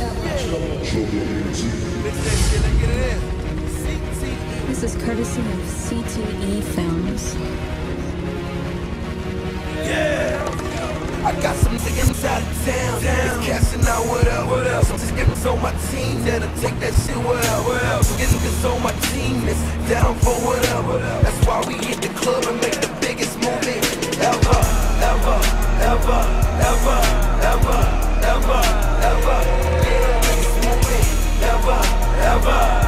This is courtesy of CTE Films. Yeah, I got some niggas out of town. It's casting out, what up? Some niggas on my team that'll take that shit well. Some niggas on my team that's down for whatever. That's why we hit the club and make the biggest movie ever. Yeah, biggest movie ever.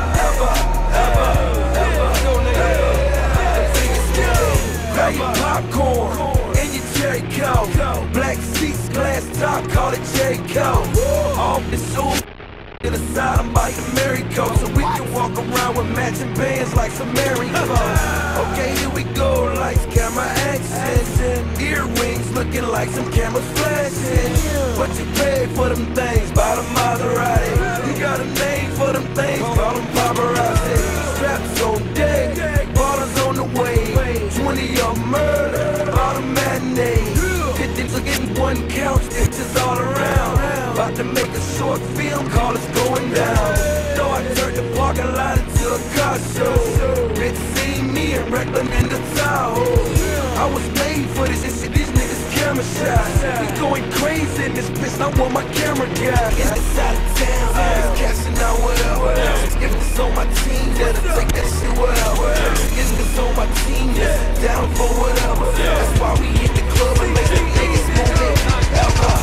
Grab your popcorn and your cherry coke. Black seats, glass top, call it J. Cole. Off the suit to the side, I'm about to marry coat, so we can walk around with matching bands like some Mary clothes. Okay, here we go, lights, camera, action. Earrings looking like some cameras flashing. What you pay for them things? By the Maserati. You got a name for them things, call them paparazzi. Straps on deck, bottles on the way. 20 of murder, all the matinee. 50s are getting one couch, bitches all around. About to make a short film, call us going down. So I turned the parking lot into a car show. Bitch seen me and Recklin in the Tahoe. I was made for this shit, these niggas camera shy. We going crazy in this bitch, I want my camera guy. It's out of town, it's cashing out, what up? If it's on my team, that'll take that shit well. If it's on my team, that's down for whatever. That's why we hit the club and make the biggest movie ever.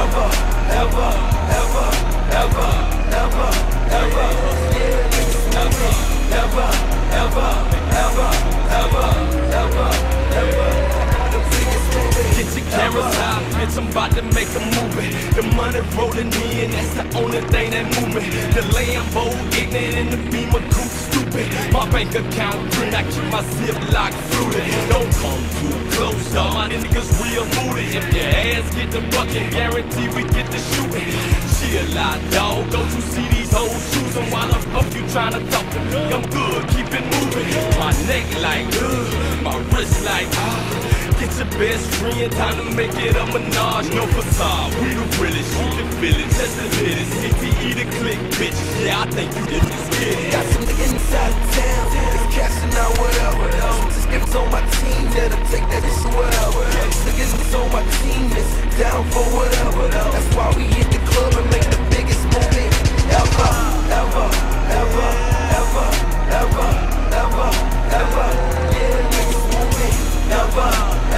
Get your cameras out, bitch, I'm about to make a movie. The money rolling in, that's the only thing that move me. The Lambo ignorant and the Beamer coupe stupid. My bank account green, I keep my ziplock fruited. Don't come too close, dog, my niggas real moody. If your ass get the bucket, guarantee we get the shooting. Chill out, dog, don't you see these hoes choosing? Why the fuck you tryna talk to me? I'm good, keep it moving. My neck like, my wrist like, get your best friend, time to make it a menage. No facade, we the realest, you can feel it, just a hit it. CTE the click, bitch, yeah, I think you did this kid. Got some niggas inside of town, it's cashing out, whatever. Just niggas on my team that'll take that shit well. Niggas on my team that's down for whatever. That's why we hit the club and make the biggest movie ever. Yeah, biggest movie ever.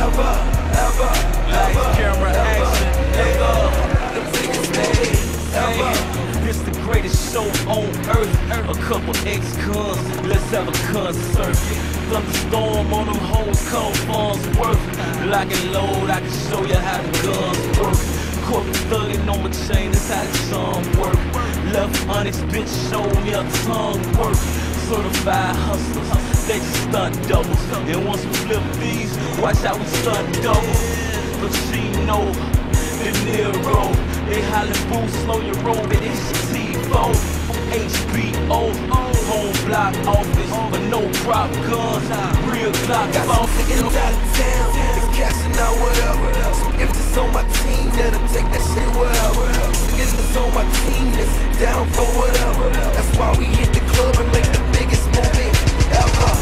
Lights, camera, action, the biggest movie ever. This the greatest show on earth. A couple ex-cons, let's have a concert. Thunderstorm on them hoes, call Farnsworth. Lock and load, I can show you how the guns work. Corporate thugging on my chain, that's how the sun work. Left honest bitch, show me a tongue work. Certified hustlers, they just stunt doubles. And once we flip these, watch how we stunt doubles. But she know the Nero. They hollin' boo, slow your roll, but it's T-Fo. HBO, home block office, but no prop guns, real clock. Got some niggas out of town, it's cashing out, whatever. Some empties on my team that'll take that shit well. Niggas on my team that's down for whatever. That's why we hit the club and make the biggest movie ever.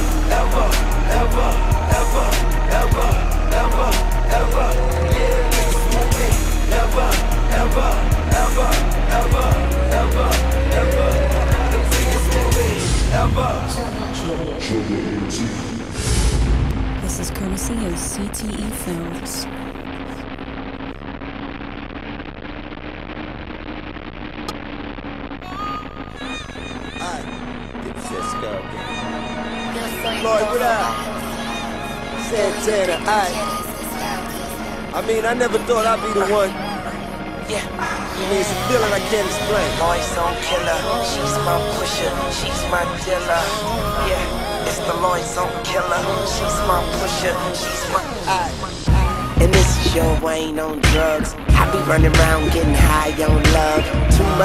Yeah, biggest movie ever. The biggest movie ever. This is courtesy of CTE Films. Lloyd, what up? Santana, I mean, I never thought I'd be the one. Yeah. I mean, it's a feeling I can't explain. Lloyd's on killer, she's my pusher, she's my dealer. Yeah, it's the Lloyd's on killer, she's my pusher, she's my. And this is your Wayne on drugs. I be running around getting high on love. Too much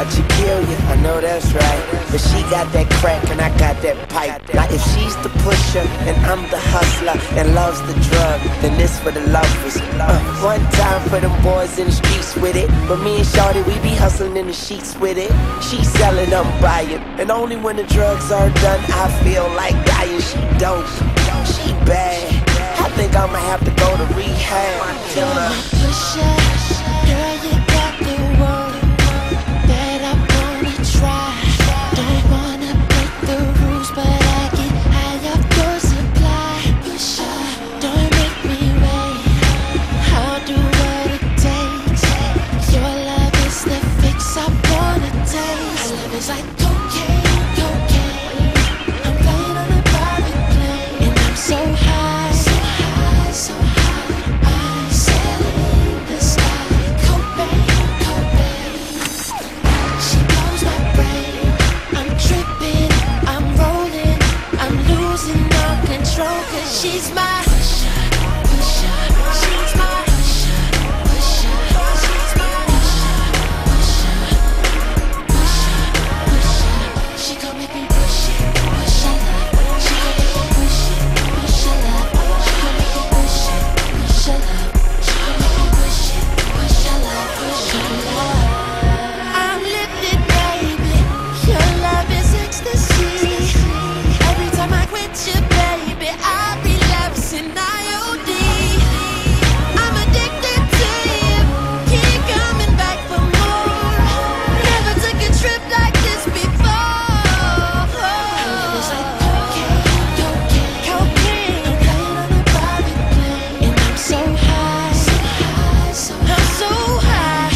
out, she kill you, I know that's right. But she got that crack and I got that pipe. Now if she's the pusher and I'm the hustler and loves the drug, then this for the lovers. One time for them boys in the streets with it, but me and Shorty, we be hustling in the sheets with it. She selling, I'm buying, and only when the drugs are done I feel like dying. She dope, she bad, I think I'ma have to go to rehab. You're my pusher, girl, you got the one that I wanna try. Don't wanna break the rules, but I get high off your supply. Pusher, don't make me wait, I'll do what it takes. Your love is the fix I wanna taste. My love is like cocaine, cocaine. I'm flying on a private plane, and I'm so high, so high, so high. I'm sailing the sky. Cobain, Cobain. She blows my brain. I'm tripping, I'm rolling, I'm losing all control. 'Cause she's my pusher, pusher. She's my pusher, pusher. She's my pusher, pusher, pusher. She gon' make me push it, push her love. She gon' make me push it, push her love. She gon' make me push it, push her love. She gon' make me push it, push her love, push her love. I'm lifted, baby. Your love is ecstasy. Every time I quit you, baby, I relapse in IOD. I'm addicted to you. Keep coming back for more. Never took a trip like this before. It's like cocaine, cocaine, cocaine. I'm flying on a private plane, and I'm so high, so high, so high. I'm so high.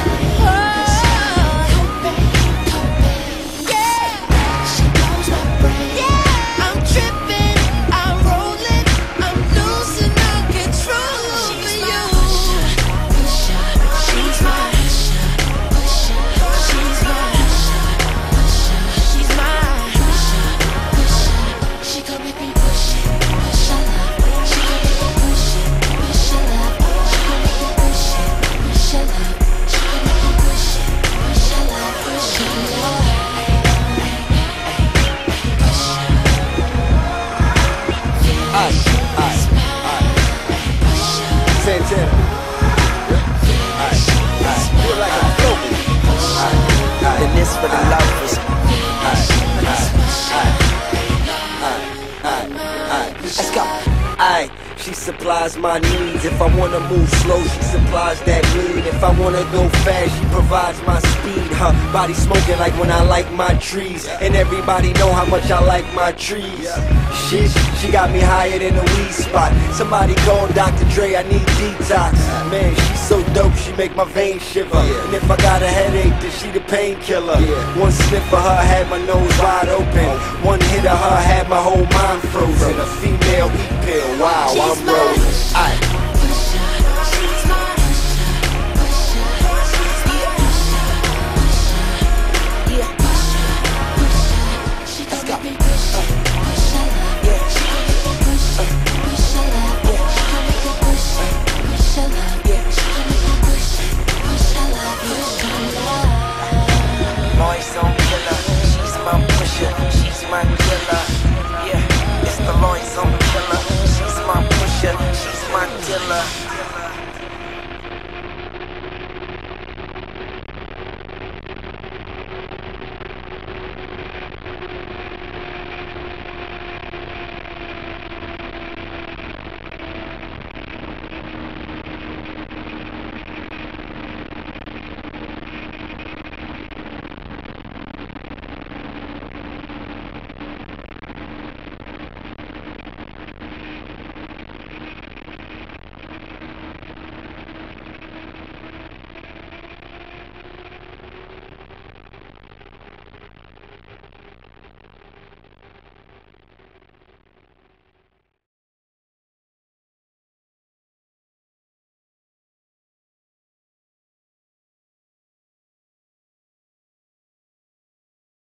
Cobain, Cobain. Yeah, she blows my brain. Yeah, I'm tripping, I'm rolling, I'm losing all control over you. Pusher, she's my pusher, pusher. She's my pusher, she's my pusher, pusher. She gon' make me push it, push her love. She gon' make me push it, push her love. She gon' make me push it, push her love. She gon' make me push it, push her love, push her love. Santana. Feel like I'm floating. And this for the lovers. Let's go. Aye, she supplies my needs. If I wanna move slow, she supplies that lead. If I wanna go fast, she provides my speed. Her body smoking like when I like my trees, and everybody know how much I like my trees. She got me higher than a weed spot. Somebody call Dr. Dre, I need detox. Man, she's so dope, she make my veins shiver. And if I got a headache, then she the painkiller. One sniff of her had my nose wide open. One hit of her had my whole mind frozen. A female E pill, wow, I'm rolling.